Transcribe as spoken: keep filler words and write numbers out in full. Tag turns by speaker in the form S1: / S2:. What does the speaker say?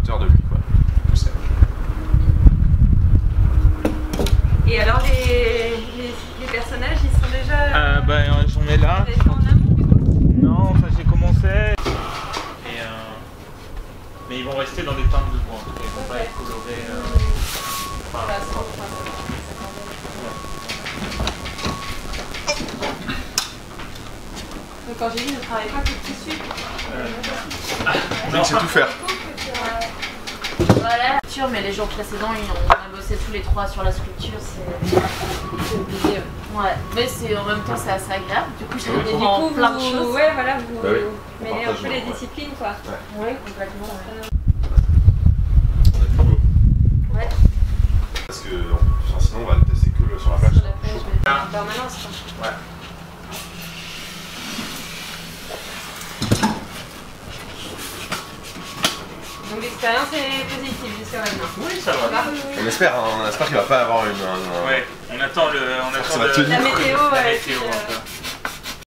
S1: hauteur de lui, quoi.
S2: Et alors les, les, les personnages, ils sont déjà...
S3: Euh, bah j'en ai là.
S2: En amont, du coup.
S3: Non, enfin j'ai commencé. Et, euh... Mais ils vont rester dans des teintes de bois. Ils vont pas être colorés. Euh... Enfin,
S2: Voilà, c'est bon, enfin, Donc quand j'ai dit ne travaille pas que le tissu.
S3: euh...
S1: On sait tout faire.
S4: Voilà. Mais les jours précédents, on a bossé tous les trois sur la sculpture, c'est obligé. Ouais, mais c'est en même temps c'est assez agréable. Du coup, je
S1: Oui.
S4: découvre
S2: Du coup,
S4: plein de
S2: vous,
S4: choses.
S2: ouais, voilà, vous
S1: Bah oui.
S2: mêlez un peu les disciplines, quoi.
S1: Ouais.
S4: Oui, complètement. Ouais.
S1: On a du boulot.
S4: Ouais.
S1: Parce que enfin, sinon, on va le tester que le- sur la plage.
S4: Sur la plage, ouais.
S2: En permanence, quoi.
S1: Ouais.
S2: Donc l'expérience est positive jusqu'à maintenant.
S3: Oui, ça va.
S1: On espère, hein, on espère qu'il va pas avoir une. un- un-
S3: Ouais, on attend le. On
S1: Ça
S3: attend
S1: va
S3: le-
S1: tenir.
S2: La météo,
S3: la
S2: ouais.
S3: météo,
S2: puis,
S3: un
S2: euh,
S3: peu.